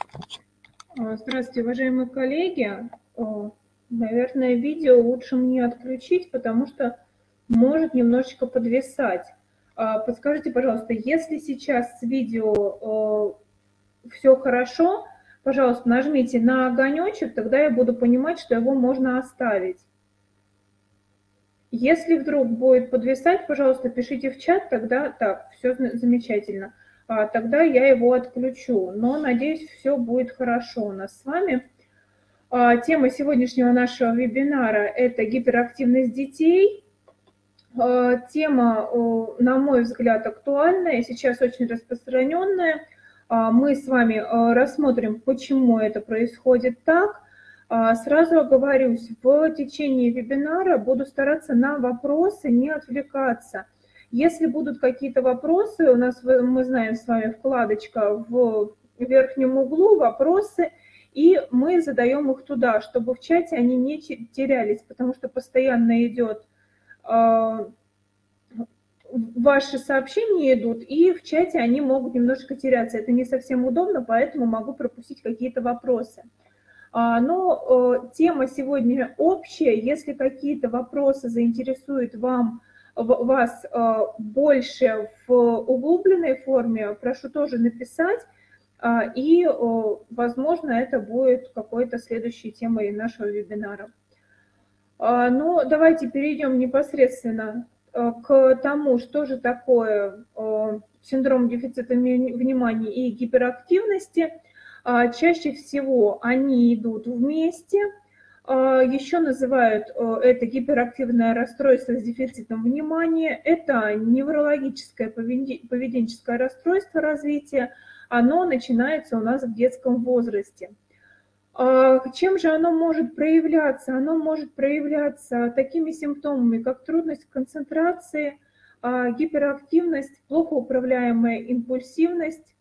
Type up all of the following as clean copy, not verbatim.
Здравствуйте, уважаемые коллеги. Наверное, видео лучше мне отключить, потому что может немножечко подвисать. Подскажите, пожалуйста, если сейчас с видео все хорошо, пожалуйста, нажмите на огонечек, тогда я буду понимать, что его можно оставить. Если вдруг будет подвисать, пожалуйста, пишите в чат, тогда так, все замечательно. Тогда я его отключу. Но, надеюсь, все будет хорошо у нас с вами. Тема сегодняшнего нашего вебинара – это гиперактивность детей. Тема, на мой взгляд, актуальная, сейчас очень распространенная. Мы с вами рассмотрим, почему это происходит так. Сразу оговорюсь, в течение вебинара буду стараться на вопросы не отвлекаться. Если будут какие-то вопросы, у нас, мы знаем с вами, вкладочка в верхнем углу «Вопросы», и мы задаем их туда, чтобы в чате они не терялись, потому что постоянно идет, ваши сообщения идут, и в чате они могут немножко теряться. Это не совсем удобно, поэтому могу пропустить какие-то вопросы. Но тема сегодня общая. Если какие-то вопросы заинтересуют вас больше в углубленной форме, прошу тоже написать. И, возможно, это будет какой-то следующей темой нашего вебинара. Но давайте перейдем непосредственно к тому, что же такое синдром дефицита внимания и гиперактивности. Чаще всего они идут вместе. Еще называют это гиперактивное расстройство с дефицитом внимания. Это неврологическое поведенческое расстройство развития. Оно начинается у нас в детском возрасте. Чем же оно может проявляться? Оно может проявляться такими симптомами, как трудность концентрации, гиперактивность, плохо управляемая импульсивность.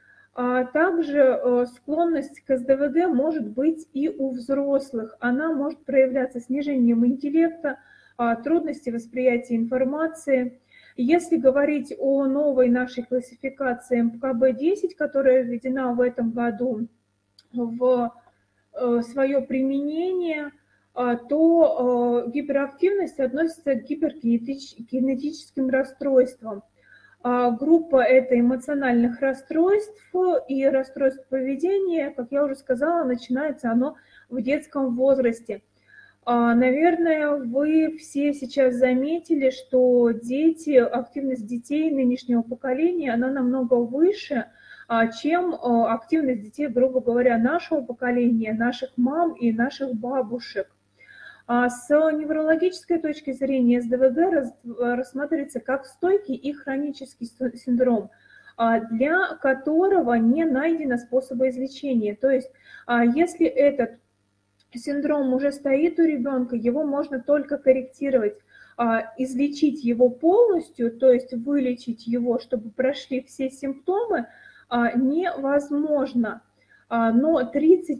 Также склонность к СДВГ может быть и у взрослых. Она может проявляться снижением интеллекта, трудности восприятия информации. Если говорить о новой нашей классификации МКБ-10, которая введена в этом году в свое применение, то гиперактивность относится к гиперкинетическим расстройствам. Группа это эмоциональных расстройств и расстройств поведения, как я уже сказала, начинается оно в детском возрасте. Наверное, вы все сейчас заметили, что активность детей нынешнего поколения, она намного выше, чем активность детей, грубо говоря, нашего поколения, наших мам и наших бабушек. С неврологической точки зрения СДВГ рассматривается как стойкий и хронический синдром, для которого не найдено способа излечения. То есть, если этот синдром уже стоит у ребенка, его можно только корректировать. Излечить его полностью, то есть вылечить его, чтобы прошли все симптомы, невозможно. Но 30%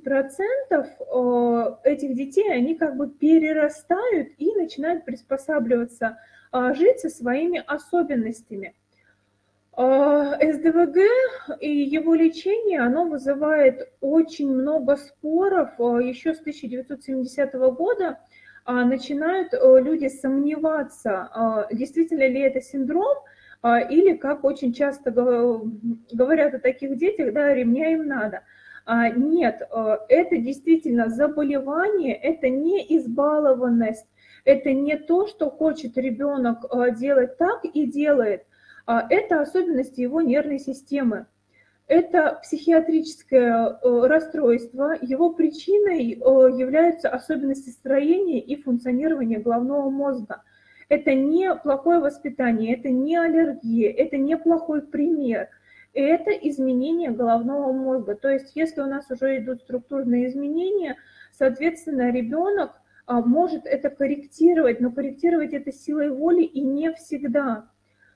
этих детей, они как бы перерастают и начинают приспосабливаться, жить со своими особенностями. СДВГ и его лечение, оно вызывает очень много споров. Еще с 1970 года начинают люди сомневаться, действительно ли это синдром, или, как очень часто говорят о таких детях, да, ремня им надо. Нет, это действительно заболевание, это не избалованность, это не то, что хочет ребенок делать так и делает. Это особенности его нервной системы. Это психиатрическое расстройство. Его причиной являются особенности строения и функционирования головного мозга. Это не плохое воспитание, это не аллергия, это не плохой пример. Это изменение головного мозга. То есть если у нас уже идут структурные изменения, соответственно, ребенок может это корректировать, но корректировать это силой воли и не всегда.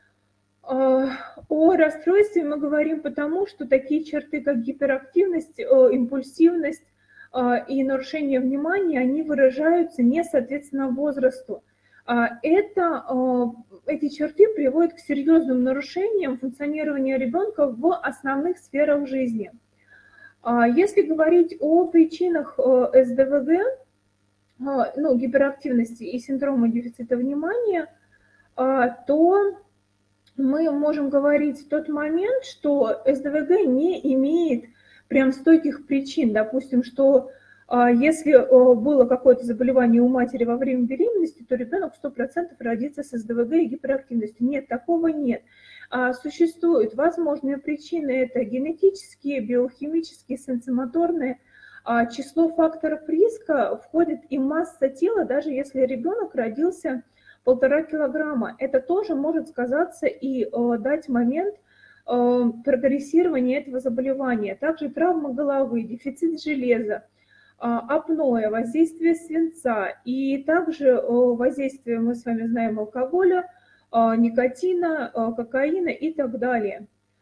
О расстройстве мы говорим потому, что такие черты, как гиперактивность, импульсивность и нарушение внимания, они выражаются не соответственно возрасту. Эти черты приводят к серьезным нарушениям функционирования ребенка в основных сферах жизни. Если говорить о причинах СДВГ, ну, гиперактивности и синдрома дефицита внимания, то мы можем говорить в тот момент, что СДВГ не имеет прям стойких причин. Допустим, что если было какое-то заболевание у матери во время беременности, то ребенок 100% родится с СДВГ и гиперактивностью. Нет, такого нет. Существуют возможные причины, это генетические, биохимические, сенсомоторные. Число факторов риска входит и масса тела, даже если ребенок родился 1,5 килограмма. Это тоже может сказаться и дать момент прогрессирования этого заболевания. Также травма головы, дефицит железа, апноэ, воздействие свинца и также воздействие, мы с вами знаем, алкоголя, никотина, кокаина и так далее.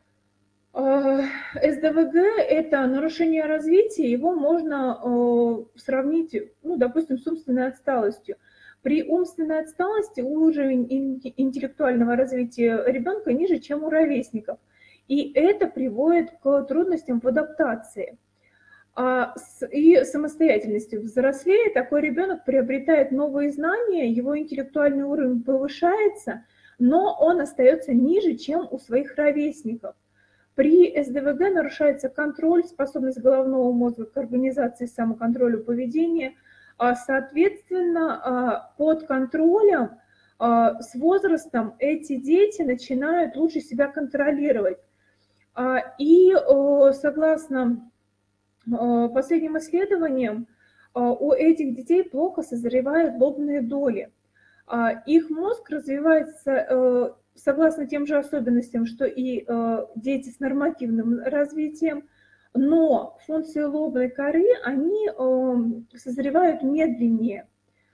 СДВГ – это нарушение развития, его можно сравнить, ну, допустим, с умственной отсталостью. При умственной отсталости уровень интеллектуального развития ребенка ниже, чем у ровесников. И это приводит к трудностям в адаптации и самостоятельности. Взрослее такой ребенок приобретает новые знания, его интеллектуальный уровень повышается, но он остается ниже, чем у своих ровесников. При СДВГ нарушается контроль, способность головного мозга к организации, самоконтролю поведения. Соответственно, под контролем с возрастом эти дети начинают лучше себя контролировать. И согласно последним исследованиям, у этих детей плохо созревают лобные доли. Их мозг развивается согласно тем же особенностям, что и дети с нормативным развитием, но функции лобной коры, они созревают медленнее.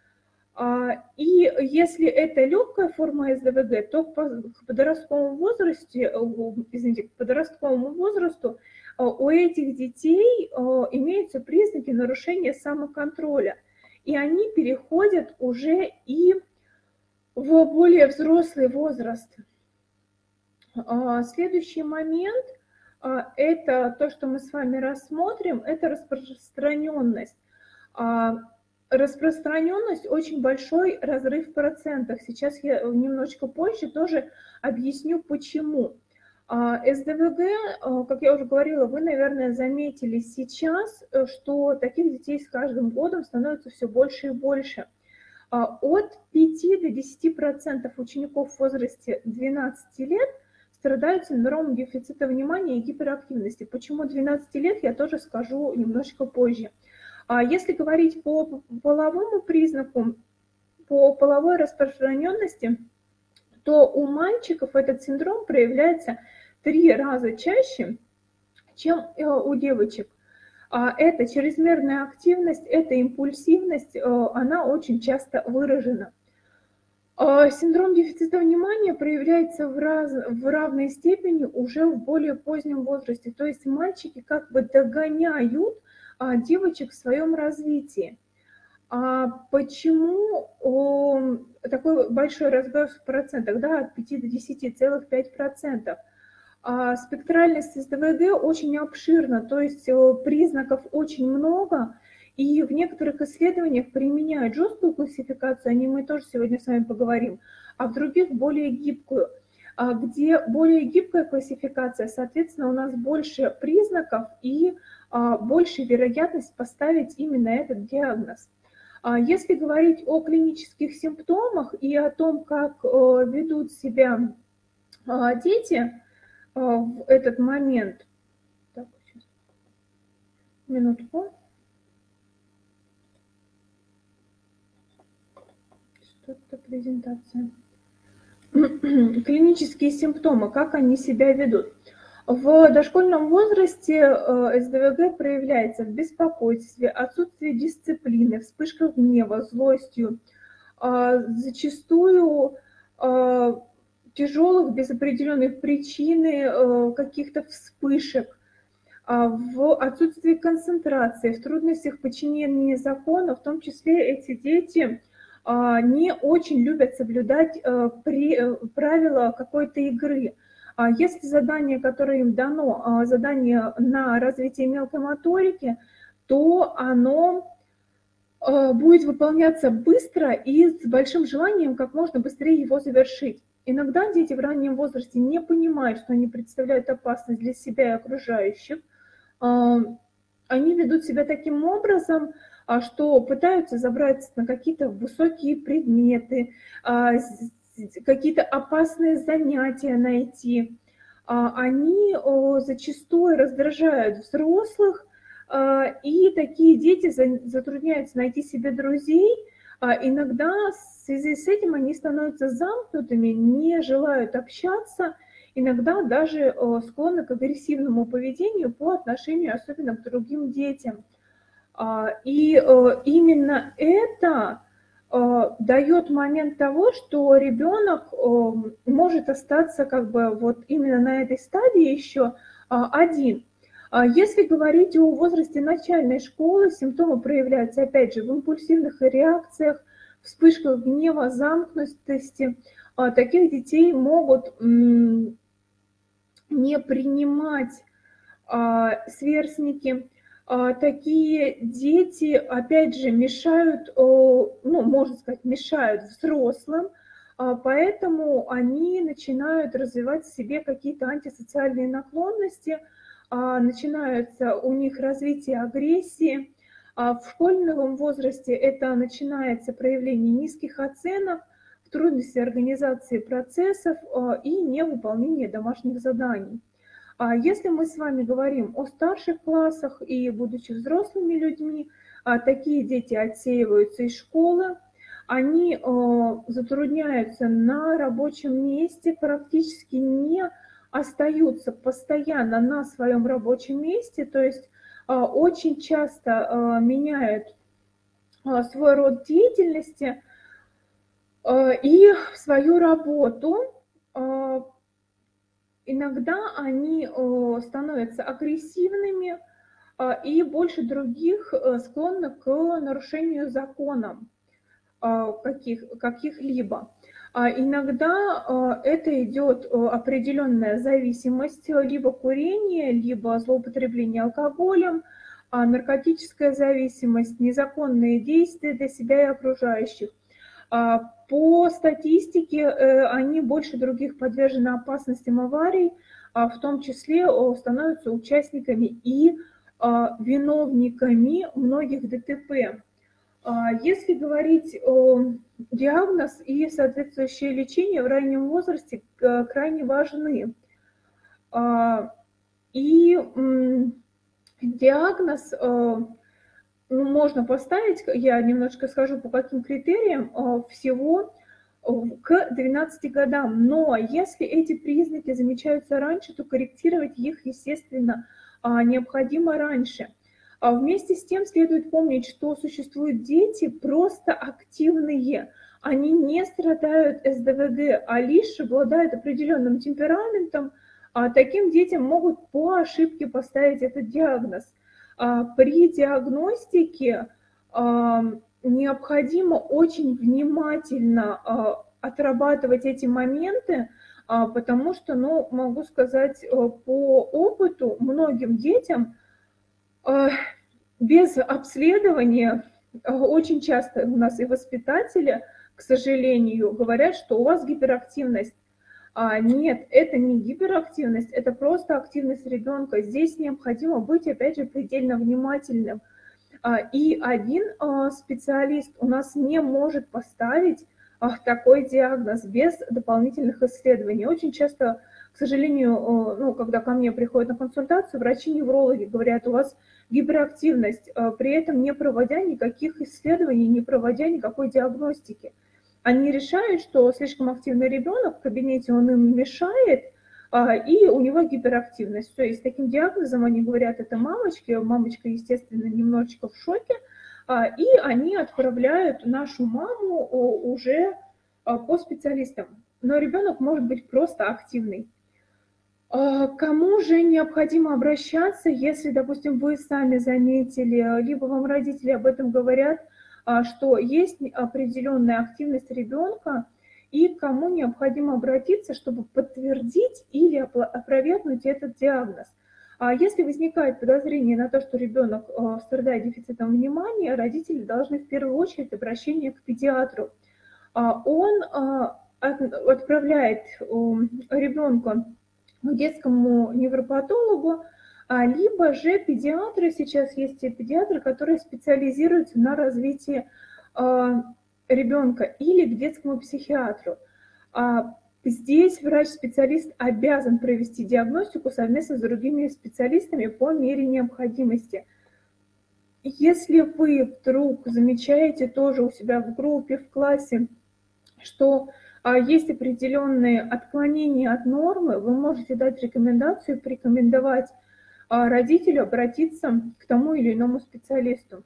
И если это легкая форма СДВГ, то к подростковому возрасту у этих детей имеются признаки нарушения самоконтроля, и они переходят уже и в более взрослый возраст. Следующий момент – это то, что мы с вами рассмотрим, это распространенность. Распространенность – очень большой разрыв в процентах. Сейчас я немножечко позже тоже объясню, почему. СДВГ, как я уже говорила, вы, наверное, заметили сейчас, что таких детей с каждым годом становится все больше и больше. От 5 до 10% учеников в возрасте 12 лет страдают синдромом дефицита внимания и гиперактивности. Почему 12 лет, я тоже скажу немножко позже. Если говорить по половому признаку, по половой распространенности, то у мальчиков этот синдром проявляется 3 раза чаще, чем у девочек. Это чрезмерная активность, это импульсивность, она очень часто выражена. Синдром дефицита внимания проявляется в равной степени уже в более позднем возрасте. То есть мальчики как бы догоняют девочек в своем развитии. Почему такой большой разброс в процентах, да, от 5 до 10,5%? Спектральность СДВГ очень обширна, то есть признаков очень много, и в некоторых исследованиях применяют жесткую классификацию, о ней мы тоже сегодня с вами поговорим, а в других более гибкую. Где более гибкая классификация, соответственно, у нас больше признаков и больше вероятность поставить именно этот диагноз. Если говорить о клинических симптомах и о том, как ведут себя дети в этот момент, так, сейчас, минутку, что-то презентация. Клинические симптомы, как они себя ведут. В дошкольном возрасте СДВГ проявляется в беспокойстве, отсутствии дисциплины, вспышках гнева, злостью, зачастую тяжелых без определенной причины каких-то вспышек, в отсутствии концентрации, в трудностях подчинения закона, в том числе эти дети не очень любят соблюдать правила какой-то игры. Если задание, которое им дано, задание на развитие мелкой моторики, то оно будет выполняться быстро и с большим желанием как можно быстрее его завершить. Иногда дети в раннем возрасте не понимают, что они представляют опасность для себя и окружающих. Они ведут себя таким образом, что пытаются забраться на какие-то высокие предметы, какие-то опасные занятия найти. Они зачастую раздражают взрослых, и такие дети затрудняются найти себе друзей. Иногда в связи с этим они становятся замкнутыми, не желают общаться, иногда даже склонны к агрессивному поведению по отношению особенно к другим детям. И именно это дает момент того, что ребенок может остаться как бы вот именно на этой стадии еще один. Если говорить о возрасте начальной школы, симптомы проявляются, опять же, в импульсивных реакциях, вспышках гнева, замкнутости. Таких детей могут не принимать сверстники. Такие дети, опять же, мешают, ну, можно сказать, мешают взрослым, поэтому они начинают развивать в себе какие-то антисоциальные наклонности, начинается у них развитие агрессии. В школьном возрасте это начинается проявление низких оценок, трудности организации процессов и невыполнения домашних заданий. Если мы с вами говорим о старших классах и будучи взрослыми людьми, такие дети отсеиваются из школы, они затрудняются на рабочем месте, практически не остаются постоянно на своем рабочем месте, то есть очень часто меняют свой род деятельности и свою работу. Иногда они становятся агрессивными и больше других склонны к нарушению законов каких-либо. Иногда это идет определенная зависимость, либо курение, либо злоупотребление алкоголем, наркотическая зависимость, незаконные действия для себя и окружающих. По статистике они больше других подвержены опасностям аварий, в том числе становятся участниками и виновниками многих ДТП. Если говорить о диагноз и соответствующее лечение в раннем возрасте крайне важны. И диагноз можно поставить, я немножко скажу, по каким критериям, всего к 12 годам. Но если эти признаки замечаются раньше, то корректировать их, естественно, необходимо раньше. Вместе с тем следует помнить, что существуют дети просто активные. Они не страдают СДВГ, а лишь обладают определенным темпераментом. Таким детям могут по ошибке поставить этот диагноз. При диагностике необходимо очень внимательно отрабатывать эти моменты, потому что, ну, могу сказать по опыту, многим детям без обследования очень часто у нас и воспитатели, к сожалению, говорят, что у вас гиперактивность. Нет, это не гиперактивность, это просто активность ребенка. Здесь необходимо быть, опять же, предельно внимательным. И один специалист у нас не может поставить такой диагноз без дополнительных исследований. Очень часто, к сожалению, ну, когда ко мне приходят на консультацию, врачи-неврологи говорят, у вас гиперактивность, при этом не проводя никаких исследований, не проводя никакой диагностики. Они решают, что слишком активный ребенок, в кабинете он им мешает, и у него гиперактивность. То есть с таким диагнозом они говорят, это мамочки, мамочка, естественно, немножечко в шоке, и они отправляют нашу маму уже по специалистам. Но ребенок может быть просто активный. Кому же необходимо обращаться, если, допустим, вы сами заметили, либо вам родители об этом говорят, что есть определенная активность ребенка, и к кому необходимо обратиться, чтобы подтвердить или опровергнуть этот диагноз. Если возникает подозрение на то, что ребенок страдает дефицитом внимания, родители должны в первую очередь обращение к педиатру. Он отправляет ребенка к детскому невропатологу, либо же педиатры, сейчас есть те педиатры, которые специализируются на развитии ребенка, или к детскому психиатру. Здесь врач-специалист обязан провести диагностику совместно с другими специалистами по мере необходимости. Если вы вдруг замечаете тоже у себя в группе, в классе, что есть определенные отклонения от нормы, вы можете дать рекомендацию, порекомендовать родителю обратиться к тому или иному специалисту.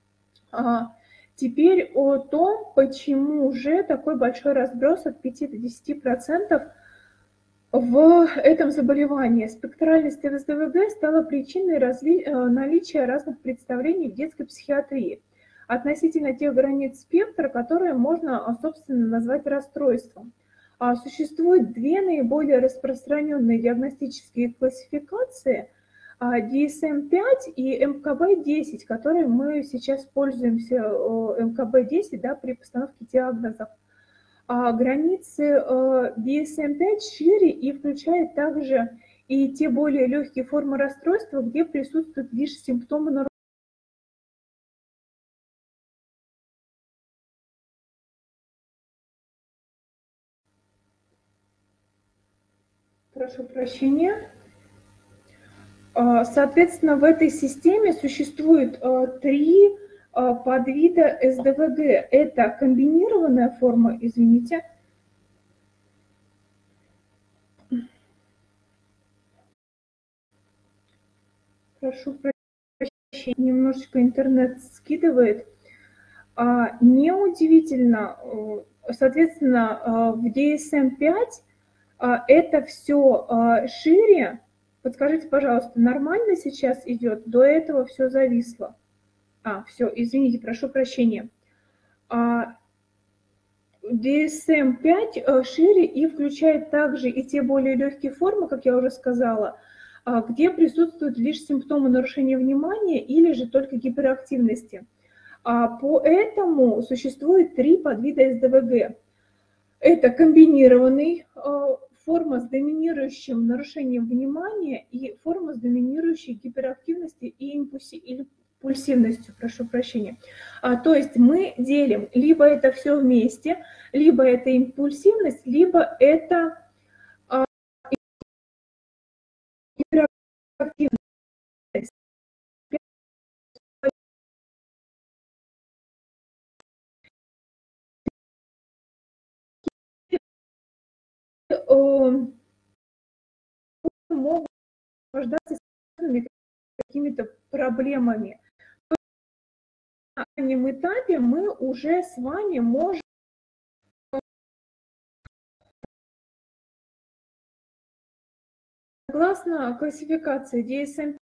Теперь о том, почему же такой большой разброс от 5 до 10% в этом заболевании. Спектральность ТВС-ДВГ стала причиной наличия разных представлений в детской психиатрии относительно тех границ спектра, которые можно, собственно, назвать расстройством. Существует две наиболее распространенные диагностические классификации – DSM-5 и МКБ-10, которые мы сейчас пользуемся, МКБ-10, да, при постановке диагнозов. Границы DSM-5 шире и включают также и те более легкие формы расстройства, где присутствуют лишь симптомы нарушения. Прошу прощения. Соответственно, в этой системе существует три подвида СДВГ. Это комбинированная форма, извините. Прошу прощения, немножечко интернет скидывает. Неудивительно, соответственно, в DSM-5 это все шире. Подскажите, пожалуйста, нормально сейчас идет? До этого все зависло. Все, извините, прошу прощения. DSM-5 шире и включает также и те более легкие формы, как я уже сказала, где присутствуют лишь симптомы нарушения внимания или же только гиперактивности. Поэтому существует три подвида СДВГ. Это комбинированный, форма с доминирующим нарушением внимания и форма с доминирующей гиперактивностью и импульсивностью, прошу прощения. То есть мы делим, либо это все вместе, либо это импульсивность, либо это гиперактивность. Могут рождаться какими-то проблемами. На раннем этапе мы уже с вами можем согласно классификации DSM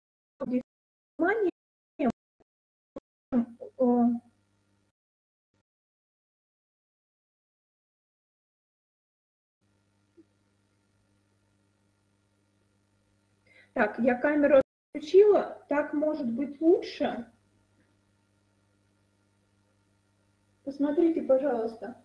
Так, я камеру отключила, так может быть лучше. Посмотрите, пожалуйста.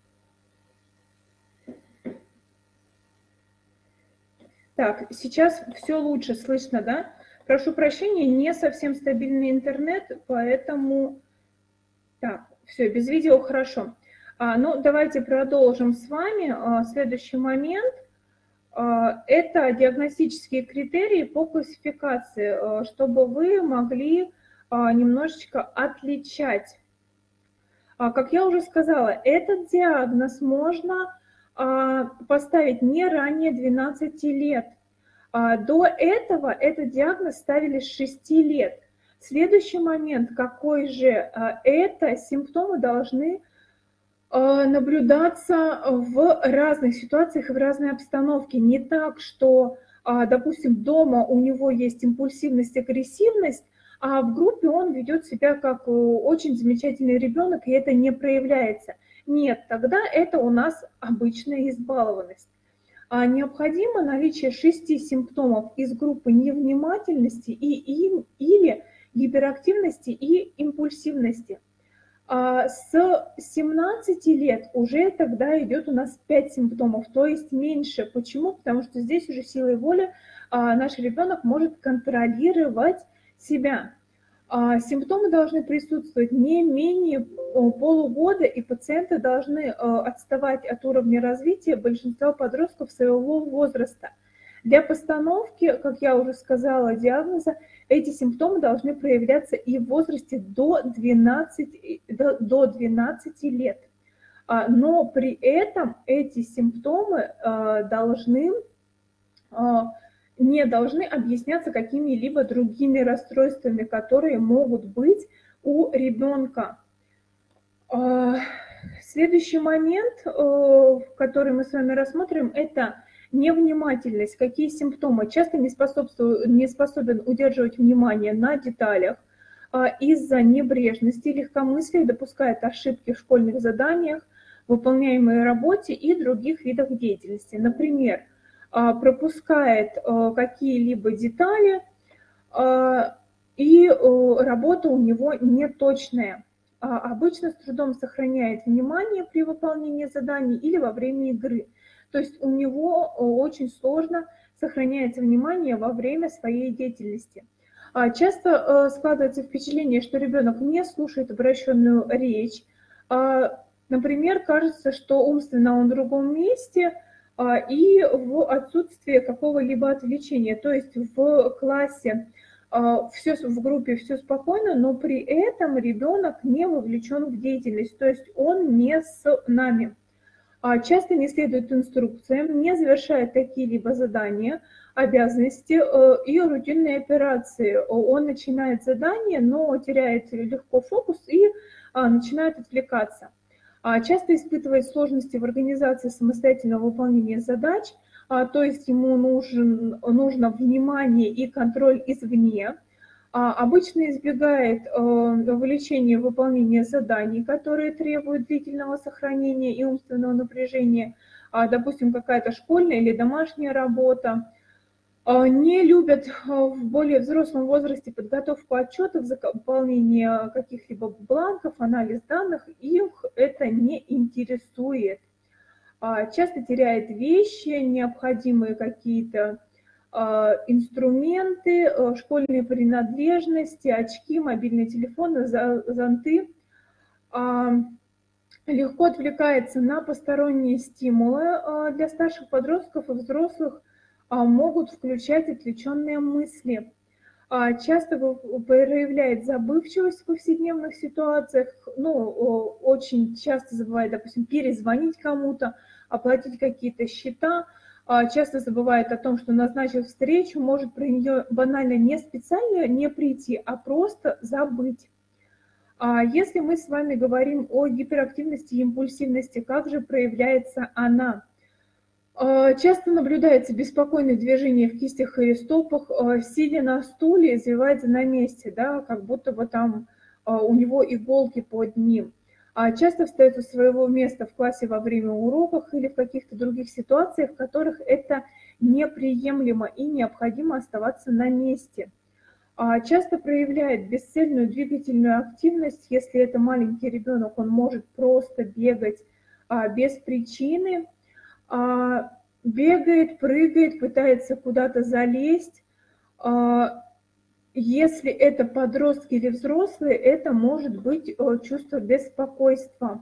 Так, сейчас все лучше слышно, да? Прошу прощения, не совсем стабильный интернет, поэтому... Так, все, без видео хорошо. Ну, давайте продолжим с вами. Следующий момент. Это диагностические критерии по классификации, чтобы вы могли немножечко отличать. Как я уже сказала, этот диагноз можно поставить не ранее 12 лет. До этого этот диагноз ставили с 6 лет. Следующий момент, какой же, это симптомы должны наблюдаться в разных ситуациях и в разной обстановке. Не так, что, допустим, дома у него есть импульсивность, агрессивность, а в группе он ведет себя как очень замечательный ребенок, и это не проявляется. Нет, тогда это у нас обычная избалованность. Необходимо наличие 6 симптомов из группы невнимательности или гиперактивности и импульсивности. С 17 лет уже тогда идет у нас 5 симптомов, то есть меньше. Почему? Потому что здесь уже силой воли наш ребенок может контролировать себя. Симптомы должны присутствовать не менее полугода, и пациенты должны отставать от уровня развития большинства подростков своего возраста. Для постановки, как я уже сказала, диагноза, эти симптомы должны проявляться и в возрасте до 12 лет. Но при этом эти симптомы не должны объясняться какими-либо другими расстройствами, которые могут быть у ребенка. Следующий момент, который мы с вами рассмотрим, это невнимательность. Какие симптомы? Часто не способен удерживать внимание на деталях, из-за небрежности, легкомыслия, допускает ошибки в школьных заданиях, выполняемой работе и других видах деятельности. Например, пропускает какие-либо детали, и работа у него неточная. Обычно с трудом сохраняет внимание при выполнении заданий или во время игры. То есть у него очень сложно сохраняется внимание во время своей деятельности. Часто складывается впечатление, что ребенок не слушает обращенную речь. Например, кажется, что умственно он в другом месте и в отсутствии какого-либо отвлечения. То есть в классе в группе все спокойно, но при этом ребенок не вовлечен в деятельность, то есть он не с нами. Часто не следует инструкциям, не завершает какие-либо задания, обязанности и рутинные операции. Он начинает задание, но теряет легко фокус и начинает отвлекаться. Часто испытывает сложности в организации самостоятельного выполнения задач, то есть ему нужно внимание и контроль извне. Обычно избегает вовлечения в выполнение заданий, которые требуют длительного сохранения и умственного напряжения, допустим, какая-то школьная или домашняя работа. Не любят в более взрослом возрасте подготовку отчетов, заполнение каких-либо бланков, анализ данных, их это не интересует. Часто теряет вещи, необходимые какие-то инструменты, школьные принадлежности, очки, мобильные телефоны, зонты. Легко отвлекается на посторонние стимулы. Для старших подростков и взрослых могут включать отвлеченные мысли. Часто проявляет забывчивость в повседневных ситуациях, очень часто забывает, допустим, перезвонить кому-то, оплатить какие-то счета, часто забывает о том, что назначив встречу, может про нее банально не специально не прийти, а просто забыть. Если мы с вами говорим о гиперактивности и импульсивности, как же проявляется она? Часто наблюдается беспокойное движение в кистях или стопах, сидя на стуле, извивается на месте, да, как будто бы там у него иголки под ним. Часто встает со своего места в классе во время уроков или в каких-то других ситуациях, в которых это неприемлемо и необходимо оставаться на месте. Часто проявляет бесцельную двигательную активность. Если это маленький ребенок, он может просто бегать без причины. Бегает, прыгает, пытается куда-то залезть. Если это подростки или взрослые, это может быть чувство беспокойства.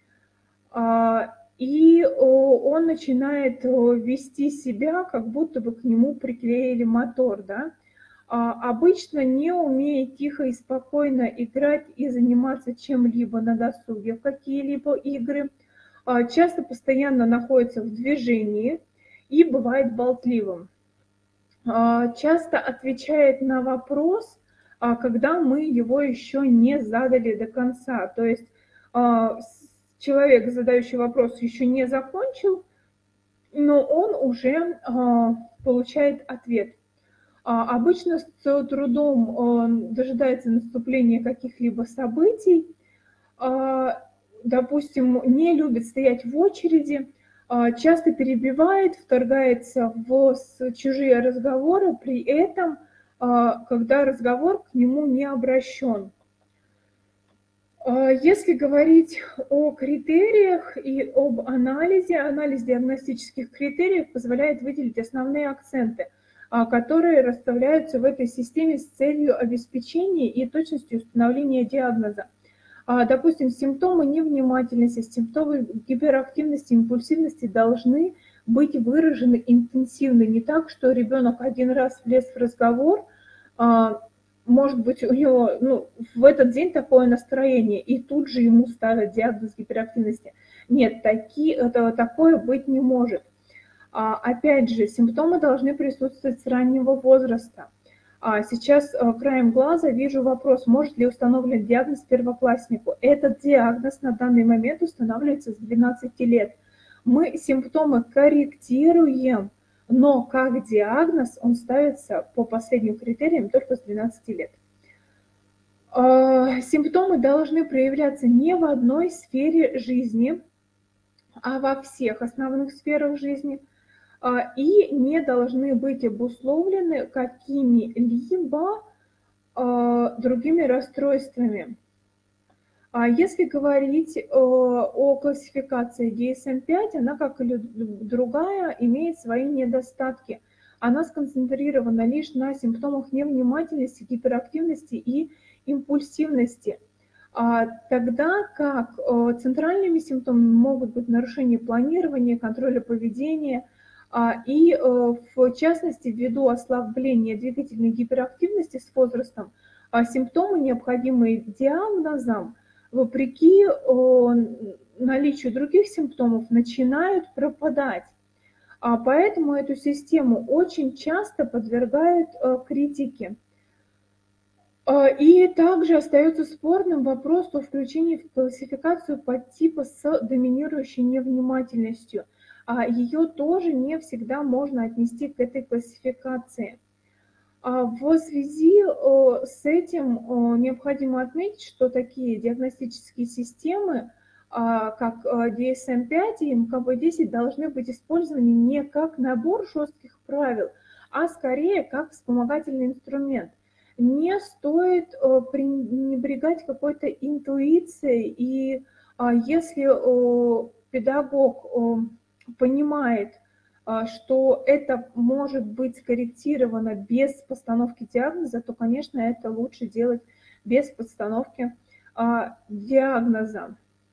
И он начинает вести себя, как будто бы к нему приклеили мотор, да? Обычно не умеет тихо и спокойно играть и заниматься чем-либо на досуге, в какие-либо игры. Часто постоянно находится в движении и бывает болтливым. Часто отвечает на вопрос, когда мы его еще не задали до конца. То есть человек, задающий вопрос, еще не закончил, но он уже получает ответ. Обычно с трудом дожидается наступления каких-либо событий, допустим, не любит стоять в очереди, часто перебивает, вторгается в чужие разговоры, при этом, когда разговор к нему не обращен. Если говорить о критериях и об анализе, анализ диагностических критериев позволяет выделить основные акценты, которые расставляются в этой системе с целью обеспечения и точности установления диагноза. Допустим, симптомы невнимательности, симптомы гиперактивности, импульсивности должны быть выражены интенсивно. Не так, что ребенок один раз влез в разговор, может быть, у него в этот день такое настроение, и тут же ему ставят диагноз гиперактивности. Нет, такое быть не может. Опять же, симптомы должны присутствовать с раннего возраста. Сейчас краем глаза вижу вопрос, может ли установлен диагноз первокласснику. Этот диагноз на данный момент устанавливается с 12 лет. Мы симптомы корректируем, но как диагноз он ставится по последним критериям только с 12 лет. Симптомы должны проявляться не в одной сфере жизни, а во всех основных сферах жизни, и не должны быть обусловлены какими-либо другими расстройствами. Если говорить о классификации DSM-5, она, как и другая, имеет свои недостатки. Она сконцентрирована лишь на симптомах невнимательности, гиперактивности и импульсивности. Тогда как центральными симптомами могут быть нарушение планирования, контроля поведения, и в частности, ввиду ослабления двигательной гиперактивности с возрастом, симптомы, необходимые диагнозом, вопреки наличию других симптомов, начинают пропадать. Поэтому эту систему очень часто подвергают критике. И также остается спорным вопрос о включении в классификацию подтипа с доминирующей невнимательностью. Ее тоже не всегда можно отнести к этой классификации. В связи с этим необходимо отметить, что такие диагностические системы, как DSM-5 и МКБ-10, должны быть использованы не как набор жестких правил, а скорее как вспомогательный инструмент. Не стоит пренебрегать какой-то интуицией, и если педагог понимает, что это может быть скорректировано без постановки диагноза, то, конечно, это лучше делать без постановки диагноза.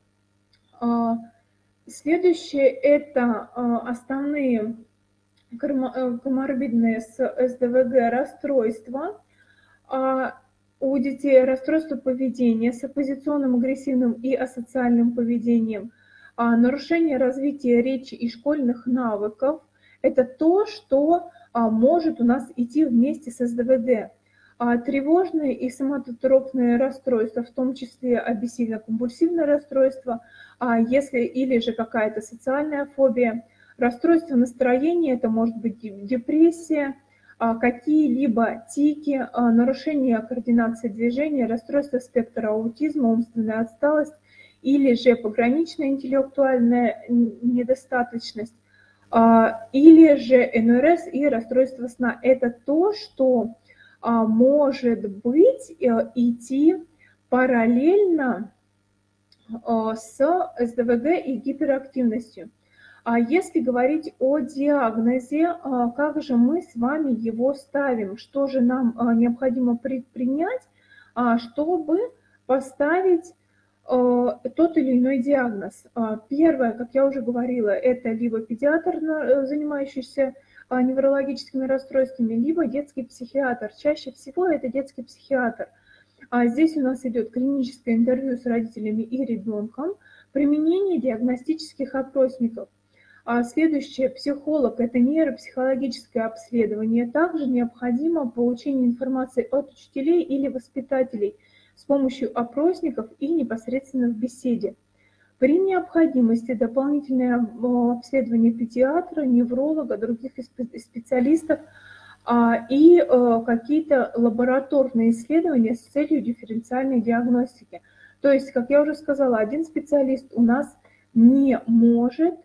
Следующее – это основные коморбидные с СДВГ расстройства. У детей расстройство поведения с оппозиционным, агрессивным и асоциальным поведением, нарушение развития речи и школьных навыков – это то, что может у нас идти вместе с СДВГ. Тревожные и соматотропные расстройства, в том числе обессивно-компульсивное расстройство, или же какая-то социальная фобия, расстройство настроения – это может быть депрессия, какие-либо тики, нарушение координации движения, расстройство спектра аутизма, умственная отсталость или же пограничная интеллектуальная недостаточность, или же НРС и расстройство сна. Это то, что может быть идти параллельно с СДВГ и гиперактивностью. Если говорить о диагнозе, как же мы с вами его ставим, что же нам необходимо предпринять, чтобы поставить тот или иной диагноз. Первое, как я уже говорила, это либо педиатр, занимающийся неврологическими расстройствами, либо детский психиатр. Чаще всего это детский психиатр. Здесь у нас идет клиническое интервью с родителями и ребенком, применение диагностических опросников. Следующее, психолог, это нейропсихологическое обследование. Также необходимо получение информации от учителей или воспитателей с помощью опросников и непосредственно в беседе. При необходимости дополнительное обследование педиатра, невролога, других специалистов и какие-то лабораторные исследования с целью дифференциальной диагностики. То есть, как я уже сказала, один специалист у нас не может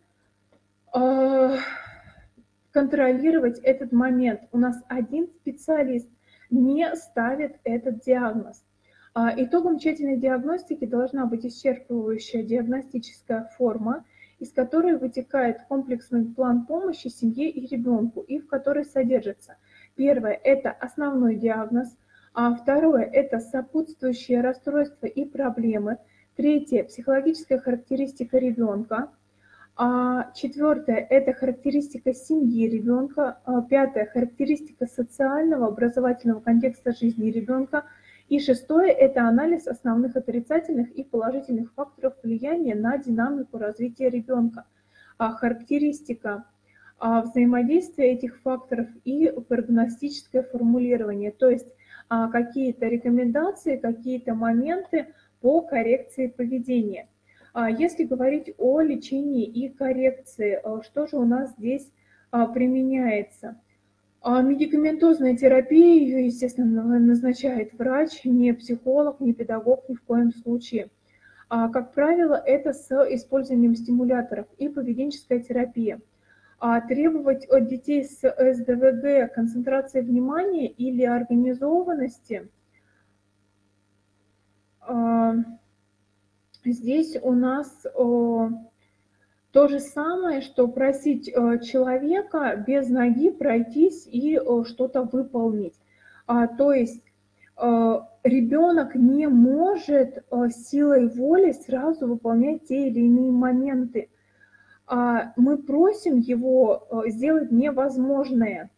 контролировать этот момент. У нас один специалист не ставит этот диагноз. Итогом тщательной диагностики должна быть исчерпывающая диагностическая форма, из которой вытекает комплексный план помощи семье и ребенку, и в которой содержится: первое – это основной диагноз, второе – это сопутствующие расстройства и проблемы, третье – психологическая характеристика ребенка, четвертое – это характеристика семьи ребенка, пятое – характеристика социального, образовательного контекста жизни ребенка, и шестое – это анализ основных отрицательных и положительных факторов влияния на динамику развития ребенка, характеристика взаимодействия этих факторов и прогностическое формулирование, то есть какие-то рекомендации, какие-то моменты по коррекции поведения. Если говорить о лечении и коррекции, что же у нас здесь применяется? Медикаментозная терапия, ее, естественно, назначает врач, не психолог, не педагог ни в коем случае. Как правило, это с использованием стимуляторов и поведенческая терапия. Требовать от детей с СДВГ концентрации внимания или организованности здесь у нас то же самое, что просить человека без ноги пройтись и что-то выполнить. То есть ребенок не может силой воли сразу выполнять те или иные моменты. Мы просим его сделать невозможное.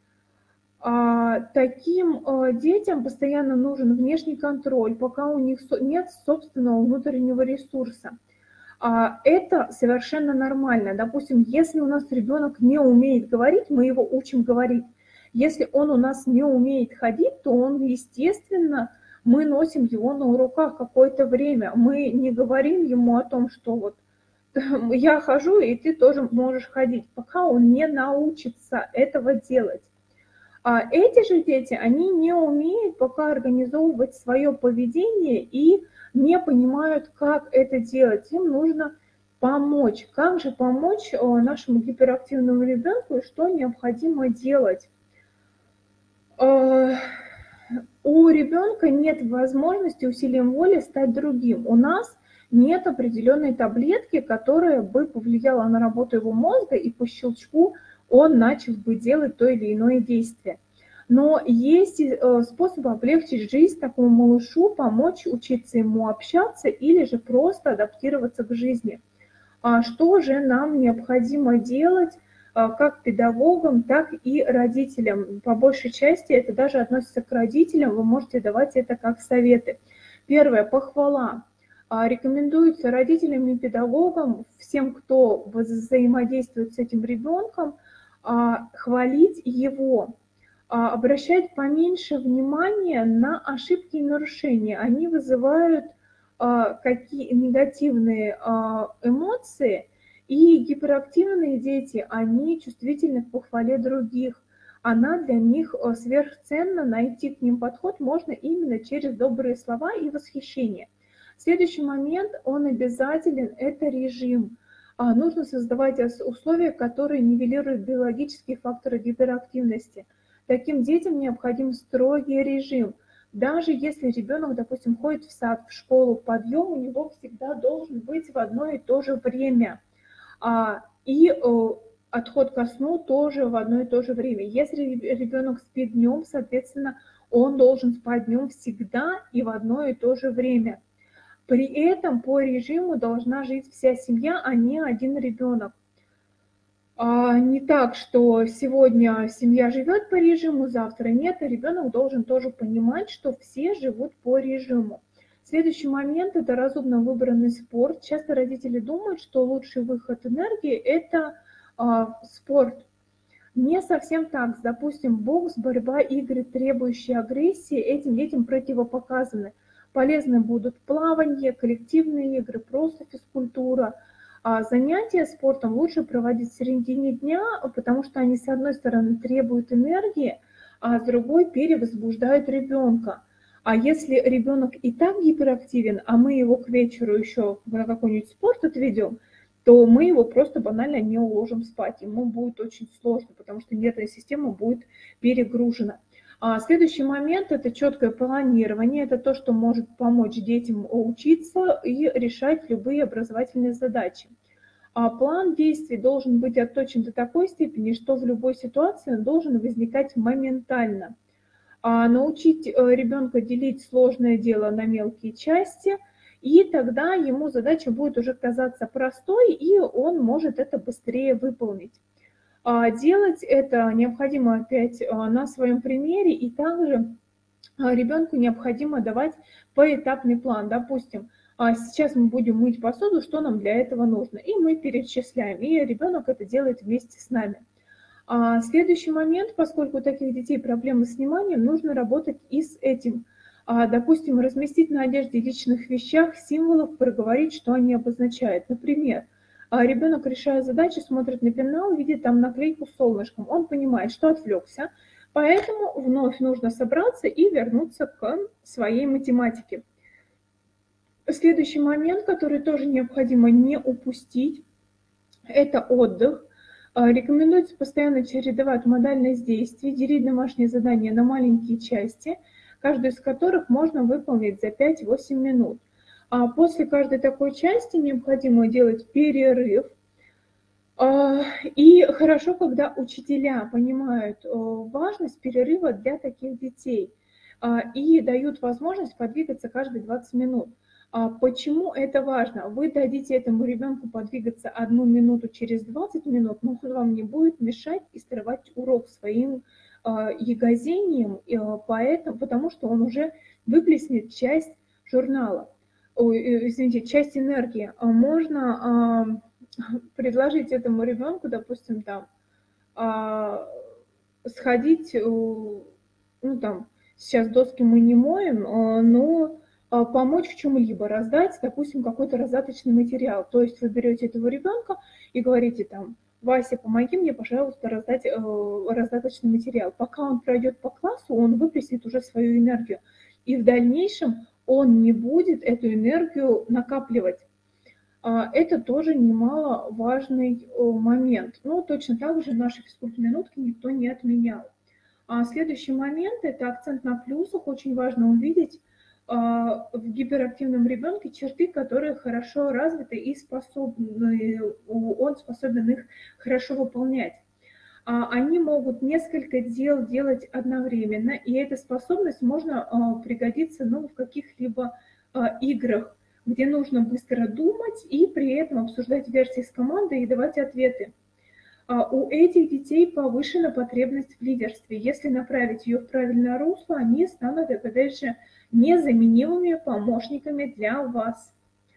Таким детям постоянно нужен внешний контроль, пока у них нет собственного внутреннего ресурса. Это совершенно нормально. Допустим, если у нас ребенок не умеет говорить, мы его учим говорить. Если он у нас не умеет ходить, то он, естественно, мы носим его на руках какое-то время. Мы не говорим ему о том, что вот я хожу, и ты тоже можешь ходить, пока он не научится этого делать. Эти же дети, они не умеют пока организовывать свое поведение и не понимают, как это делать. Им нужно помочь. Как же помочь нашему гиперактивному ребенку и что необходимо делать? У ребенка нет возможности усилием воли стать другим. У нас нет определенной таблетки, которая бы повлияла на работу его мозга, и по щелчку он начал бы делать то или иное действие. Но есть способы облегчить жизнь такому малышу, помочь учиться ему общаться или же просто адаптироваться к жизни. Что же нам необходимо делать как педагогам, так и родителям? По большей части это даже относится к родителям, вы можете давать это как советы. Первое – похвала. Рекомендуется родителям и педагогам, всем, кто взаимодействует с этим ребенком, хвалить его, обращать поменьше внимания на ошибки и нарушения. Они вызывают какие негативные эмоции, и гиперактивные дети, они чувствительны к похвале других. Она для них сверхценна, найти к ним подход можно именно через добрые слова и восхищение. Следующий момент, он обязателен, это режим. Нужно создавать условия, которые нивелируют биологические факторы гиперактивности. Таким детям необходим строгий режим. Даже если ребенок, допустим, ходит в сад, в школу, подъем у него всегда должен быть в одно и то же время. И отход ко сну тоже в одно и то же время. Если ребенок спит днем, соответственно, он должен спать днем всегда и в одно и то же время. При этом по режиму должна жить вся семья, а не один ребенок. Не так, что сегодня семья живет по режиму, завтра нет, и ребенок должен тоже понимать, что все живут по режиму. Следующий момент – это разумно выбранный спорт. Часто родители думают, что лучший выход энергии – это спорт. Не совсем так. Допустим, бокс, борьба, игры, требующие агрессии, этим детям противопоказаны. Полезны будут плавание, коллективные игры, просто физкультура. Занятия спортом лучше проводить в середине дня, потому что они, с одной стороны, требуют энергии, а с другой перевозбуждают ребенка. А если ребенок и так гиперактивен, а мы его к вечеру еще на какой-нибудь спорт отведем, то мы его просто банально не уложим спать. Ему будет очень сложно, потому что нервная система будет перегружена. Следующий момент – это четкое планирование. Это то, что может помочь детям учиться и решать любые образовательные задачи. План действий должен быть отточен до такой степени, что в любой ситуации он должен возникать моментально. Научить ребенка делить сложное дело на мелкие части, и тогда ему задача будет уже казаться простой, и он может это быстрее выполнить. Делать это необходимо опять на своем примере, и также ребенку необходимо давать поэтапный план. Допустим, сейчас мы будем мыть посуду, что нам для этого нужно, и мы перечисляем, и ребенок это делает вместе с нами. Следующий момент, поскольку у таких детей проблемы с вниманием, нужно работать и с этим. Допустим, разместить на одежде и личных вещах символов, проговорить, что они обозначают. Например, ребенок, решая задачи, смотрит на пенал, видит там наклейку с солнышком. Он понимает, что отвлекся, поэтому вновь нужно собраться и вернуться к своей математике. Следующий момент, который тоже необходимо не упустить, это отдых. Рекомендуется постоянно чередовать модальность действий, делить домашние задания на маленькие части, каждую из которых можно выполнить за 5-8 минут. После каждой такой части необходимо делать перерыв. И хорошо, когда учителя понимают важность перерыва для таких детей и дают возможность подвигаться каждые 20 минут. Почему это важно? Вы дадите этому ребенку подвигаться 1 минуту через 20 минут, но он вам не будет мешать и срывать урок своим ягозением, потому что он уже выплеснет часть журнала, часть энергии. Можно предложить этому ребенку, допустим, там, сходить, сейчас доски мы не моем, но помочь в чем-либо, раздать, допустим, какой-то раздаточный материал. То есть вы берете этого ребенка и говорите там: Вася, помоги мне, пожалуйста, раздать раздаточный материал. Пока он пройдет по классу, он выплеснет уже свою энергию. И в дальнейшем он не будет эту энергию накапливать. Это тоже немаловажный момент. Но точно так же наши физкульт-минутки никто не отменял. Следующий момент – это акцент на плюсах. Очень важно увидеть в гиперактивном ребенке черты, которые хорошо развиты и он способен их хорошо выполнять. Они могут несколько дел делать одновременно, и эта способность можно пригодиться в каких-либо играх, где нужно быстро думать и при этом обсуждать версии с командой и давать ответы. У этих детей повышена потребность в лидерстве. Если направить ее в правильное русло, они станут, опять же, незаменимыми помощниками для вас.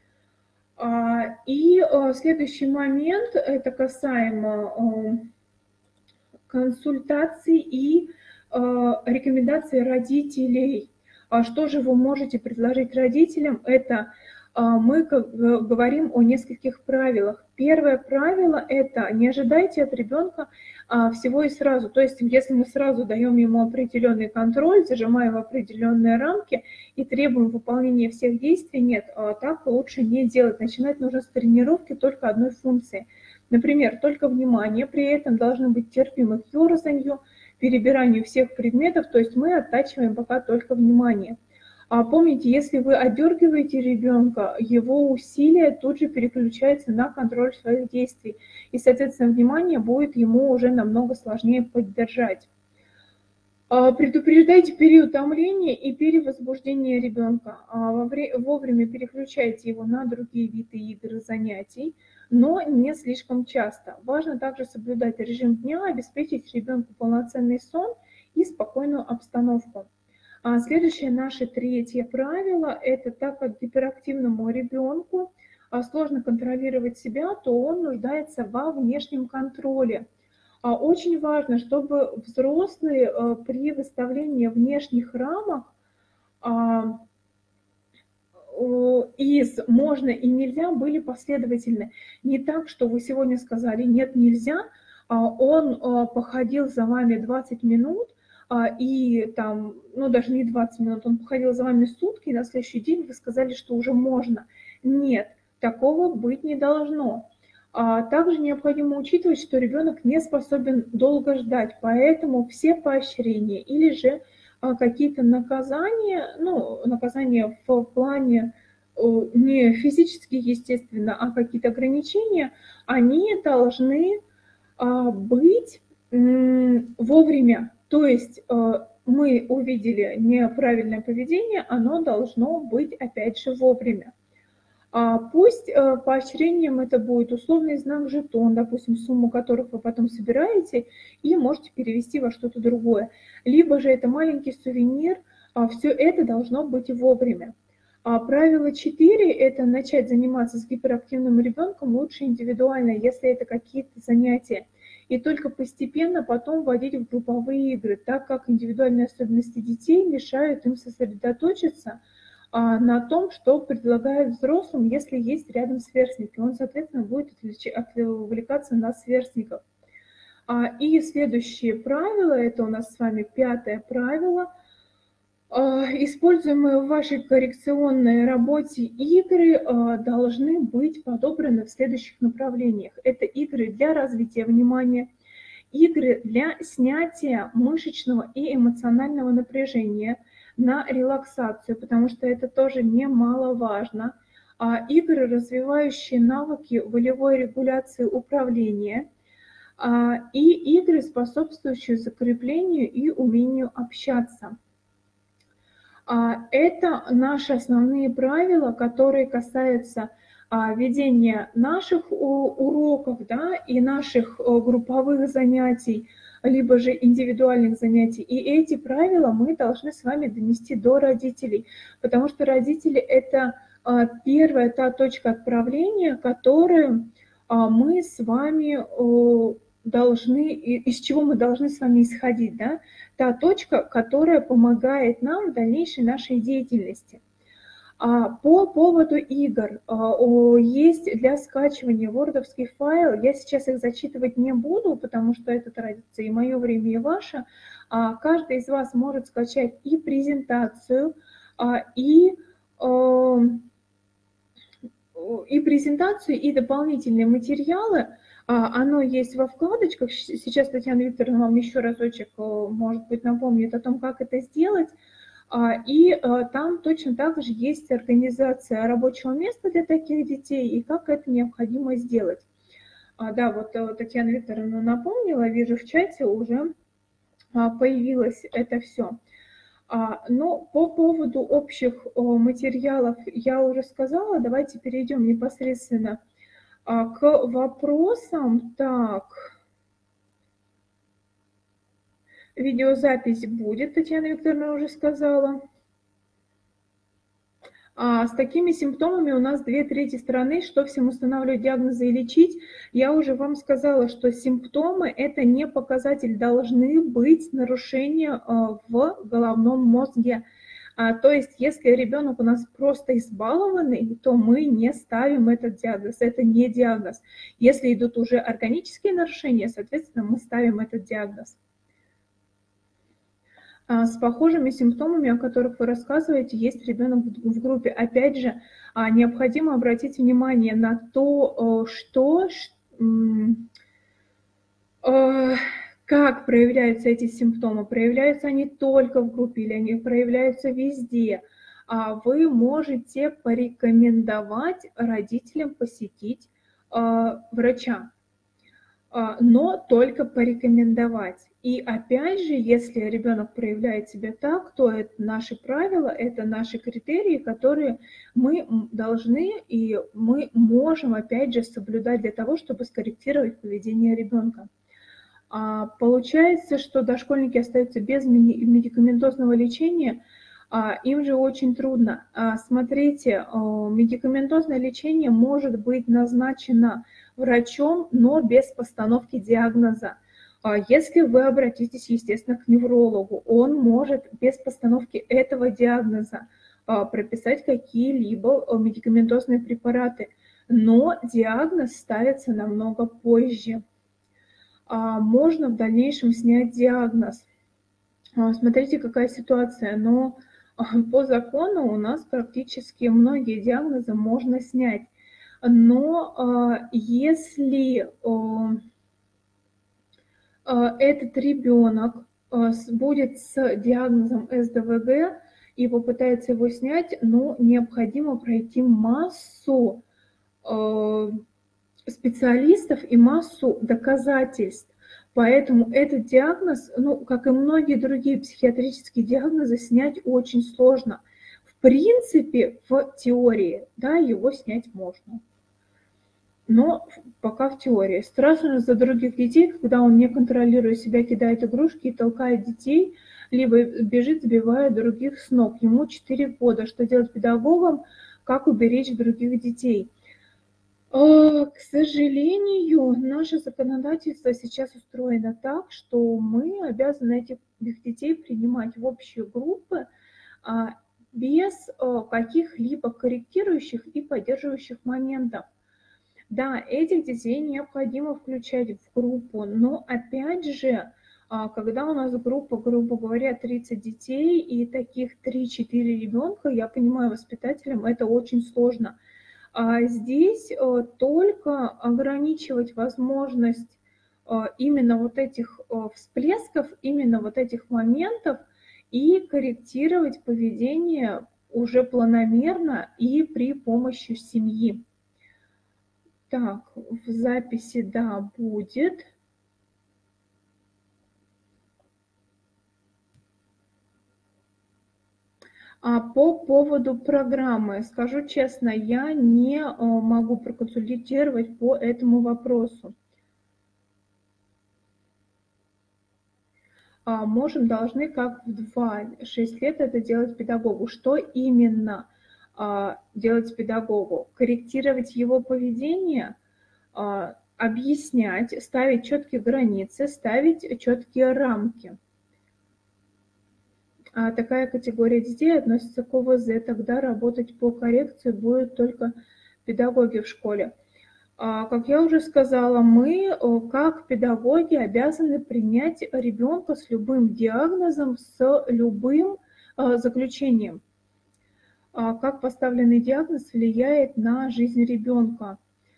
И следующий момент, это касаемо консультаций и рекомендаций родителей. Что же вы можете предложить родителям? Это мы говорим о нескольких правилах. Первое правило – это не ожидайте от ребенка всего и сразу. То есть если мы сразу даем ему определенный контроль, зажимаем в определенные рамки и требуем выполнения всех действий, нет, так лучше не делать. Начинать нужно с тренировки только одной функции. Например, только внимание, при этом должны быть терпимы к ерзанью, перебиранию всех предметов, то есть мы оттачиваем пока только внимание. Помните, если вы отдергиваете ребенка, его усилия тут же переключаются на контроль своих действий, и, соответственно, внимание будет ему уже намного сложнее поддержать. Предупреждайте переутомление и перевозбуждение ребенка. Вовремя переключайте его на другие виды игр и занятий, но не слишком часто. Важно также соблюдать режим дня, обеспечить ребенку полноценный сон и спокойную обстановку. Следующее наше третье правило – это так как гиперактивному ребенку сложно контролировать себя, то он нуждается во внешнем контроле. Очень важно, чтобы взрослые при выставлении внешних рамок из «можно» и «нельзя» были последовательны. Не так, что вы сегодня сказали «нет, нельзя», он походил за вами 20 минут, и там, ну, даже не 20 минут, он походил за вами сутки, и на следующий день вы сказали, что уже можно. Нет, такого быть не должно. Также необходимо учитывать, что ребенок не способен долго ждать, поэтому все поощрения или же какие-то наказания, ну, наказания в плане не физические, естественно, а какие-то ограничения, они должны быть вовремя. То есть мы увидели неправильное поведение, оно должно быть опять же вовремя. Пусть поощрением это будет условный знак жетон, допустим, сумму которых вы потом собираете и можете перевести во что-то другое. Либо же это маленький сувенир, все это должно быть вовремя. Правило 4 – это начать заниматься с гиперактивным ребенком лучше индивидуально, если это какие-то занятия. И только постепенно потом вводить в групповые игры, так как индивидуальные особенности детей мешают им сосредоточиться на том, что предлагают взрослым, если есть рядом сверстники. Он, соответственно, будет отвлекаться на сверстников. И следующее правило, это у нас с вами 5-е правило. Используемые в вашей коррекционной работе игры должны быть подобраны в следующих направлениях. Это игры для развития внимания, игры для снятия мышечного и эмоционального напряжения, на релаксацию, потому что это тоже немаловажно. Игры, развивающие навыки волевой регуляции управления, и игры, способствующие закреплению и умению общаться. Это наши основные правила, которые касаются ведения наших уроков, да, и наших групповых занятий, либо же индивидуальных занятий. И эти правила мы должны с вами донести до родителей, потому что родители – это первая та точка отправления, которую мы с вами должны, из чего мы должны с вами исходить, да? Та точка, которая помогает нам в дальнейшей нашей деятельности. По поводу игр, есть для скачивания вордовский файл, я сейчас их зачитывать не буду, потому что это традиция и мое время, и ваше. Каждый из вас может скачать и презентацию, и дополнительные материалы. Оно есть во вкладочках. Сейчас Татьяна Викторовна вам еще разочек, может быть, напомнит о том, как это сделать. И там точно так же есть организация рабочего места для таких детей и как это необходимо сделать. Да, вот Татьяна Викторовна напомнила, вижу в чате уже появилось это все. Но по поводу общих материалов я уже сказала, давайте перейдем непосредственно к вопросам. Так, видеозапись будет, Татьяна Викторовна уже сказала. С такими симптомами у нас 2/3 страны, что всем устанавливать диагнозы и лечить. Я уже вам сказала, что симптомы – это не показатель, должны быть нарушения в головном мозге. То есть, если ребенок у нас просто избалованный, то мы не ставим этот диагноз, это не диагноз. Если идут уже органические нарушения, соответственно, мы ставим этот диагноз. С похожими симптомами, о которых вы рассказываете, есть ребенок в группе. Опять же, необходимо обратить внимание на то, как проявляются эти симптомы. Проявляются они только в группе или они проявляются везде. Вы можете порекомендовать родителям посетить врача, но только порекомендовать. И опять же, если ребенок проявляет себя так, то это наши правила, это наши критерии, которые мы должны и мы можем опять же соблюдать для того, чтобы скорректировать поведение ребенка. Получается, что дошкольники остаются без медикаментозного лечения, им же очень трудно. Смотрите, медикаментозное лечение может быть назначено врачом, но без постановки диагноза. Если вы обратитесь, естественно, к неврологу, он может без постановки этого диагноза прописать какие-либо медикаментозные препараты, но диагноз ставится намного позже. Можно в дальнейшем снять диагноз. Смотрите, какая ситуация. Но по закону у нас практически многие диагнозы можно снять. Но если этот ребенок будет с диагнозом СДВГ и попытается его снять, но необходимо пройти массу специалистов и массу доказательств. Поэтому этот диагноз, ну, как и многие другие психиатрические диагнозы, снять очень сложно. В принципе, в теории, да, его снять можно. Но пока в теории. Страшно за других детей, когда он, не контролируя себя, кидает игрушки и толкает детей, либо бежит, сбивая других с ног. Ему 4 года. Что делать педагогам? Как уберечь других детей? К сожалению, наше законодательство сейчас устроено так, что мы обязаны этих детей принимать в общие группы без каких-либо корректирующих и поддерживающих моментов. Да, этих детей необходимо включать в группу, но опять же, когда у нас группа, грубо говоря, 30 детей и таких 3-4 ребенка, я понимаю, воспитателям это очень сложно. Здесь только ограничивать возможность именно вот этих всплесков, именно вот этих моментов и корректировать поведение уже планомерно и при помощи семьи. Так, в записи, да, будет. По поводу программы, скажу честно, я не могу проконсультировать по этому вопросу. Можем, должны, как в 2-6 лет это делать педагогу. Что именно делать педагогу? Корректировать его поведение, объяснять, ставить четкие границы, ставить четкие рамки. Такая категория детей относится к ОВЗ, тогда работать по коррекции будут только педагоги в школе. Как я уже сказала, мы, как педагоги, обязаны принять ребенка с любым диагнозом, с любым заключением. Как поставленный диагноз влияет на жизнь ребенка.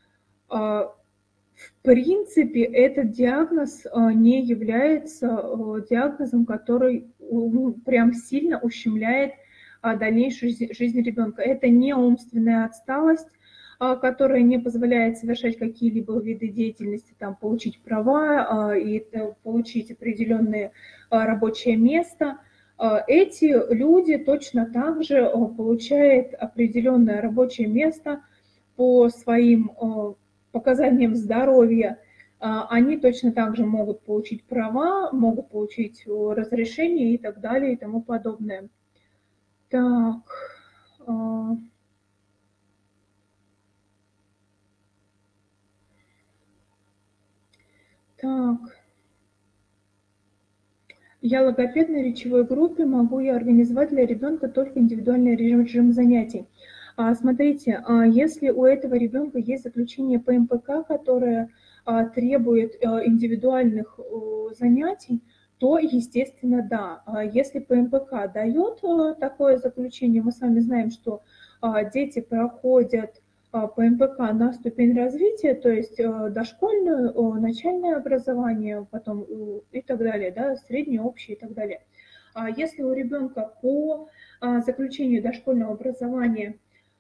В принципе, этот диагноз не является диагнозом, который прям сильно ущемляет дальнейшую жизнь ребенка. Это не умственная отсталость, которая не позволяет совершать какие-либо виды деятельности, там, получить права и получить определенное рабочее место. Эти люди точно так же получают определенное рабочее место по своим показаниям здоровья. Они точно так же могут получить права, могут получить разрешение и так далее и тому подобное. Так. Так. Я логопед на речевой группе, могу я организовать для ребенка только индивидуальный режим занятий. Смотрите, если у этого ребенка есть заключение по МПК, которое требует индивидуальных занятий, то, естественно, да. Если по МПК дает такое заключение, мы с вами знаем, что дети проходят по МПК на ступень развития, то есть дошкольное, начальное образование, потом и так далее, да, среднее, общее и так далее. Если у ребенка по заключению дошкольного образования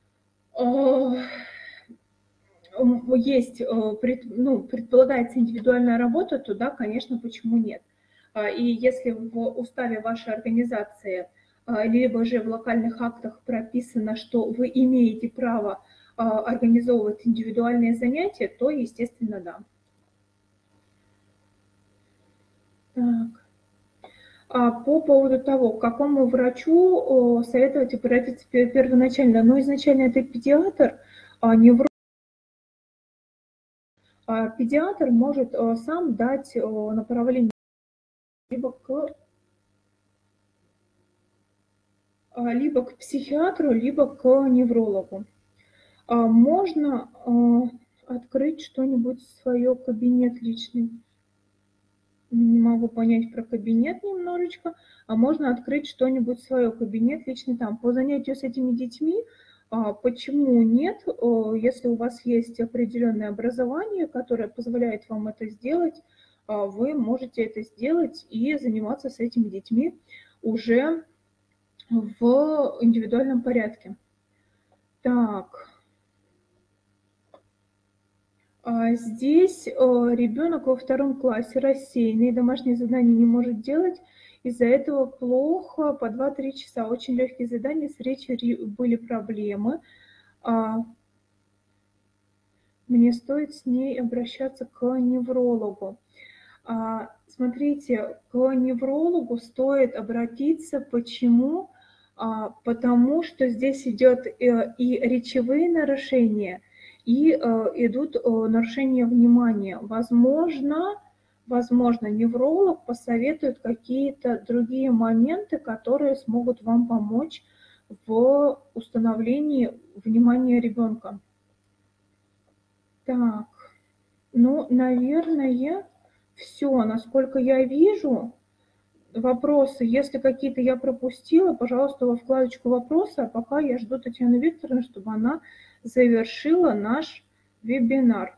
есть, предполагается индивидуальная работа, то да, конечно, почему нет. И если в уставе вашей организации либо же в локальных актах прописано, что вы имеете право организовывать индивидуальные занятия, то, естественно, да. Так. По поводу того, к какому врачу советовать обратиться первоначально. Ну, изначально это педиатр, невролог. Педиатр может сам дать направление либо к психиатру, либо к неврологу. Можно открыть что-нибудь, свой кабинет личный. Не могу понять про кабинет немножечко, а можно открыть что-нибудь свое, кабинет лично там. По занятию с этими детьми, почему нет, если у вас есть определенное образование, которое позволяет вам это сделать, вы можете это сделать и заниматься с этими детьми уже в индивидуальном порядке. Так. Здесь ребенок во 2 классе рассеянный, домашние задания не может делать, из-за этого плохо по 2-3 часа. Очень легкие задания, с речью были проблемы. Мне стоит с ней обращаться к неврологу. Смотрите, к неврологу стоит обратиться. Почему? Потому что здесь идет и речевые нарушения, и идут нарушения внимания. Возможно, невролог посоветует какие-то другие моменты, которые смогут вам помочь в установлении внимания ребенка. Так, ну, наверное, все. Насколько я вижу, вопросы, если какие-то я пропустила, пожалуйста, во вкладочку «Вопросы», а пока я жду Татьяну Викторовну, чтобы она завершила наш вебинар.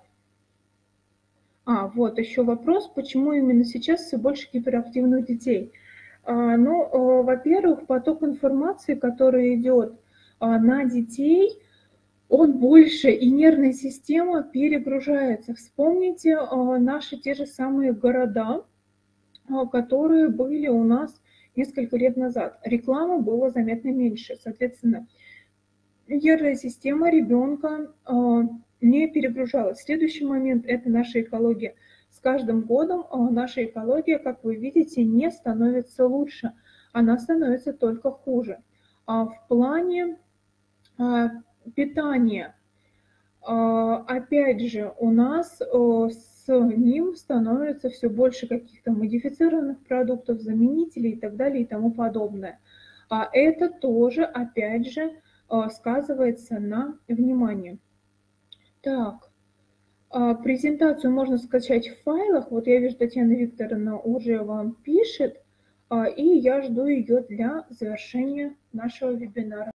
Вот еще вопрос, почему именно сейчас все больше гиперактивных детей? Ну, во-первых, поток информации, который идет на детей, он больше, и нервная система перегружается. Вспомните наши те же самые города, которые были у нас несколько лет назад. Рекламы было заметно меньше. Соответственно, нервная система ребенка не перегружалась. Следующий момент – это наша экология. С каждым годом наша экология, как вы видите, не становится лучше. Она становится только хуже. В плане питания, опять же, у нас с ним становится все больше каких-то модифицированных продуктов, заменителей и так далее и тому подобное. Это тоже, опять же, сказывается на внимании. Так, презентацию можно скачать в файлах. Вот я вижу, Татьяна Викторовна уже вам пишет, и я жду ее для завершения нашего вебинара.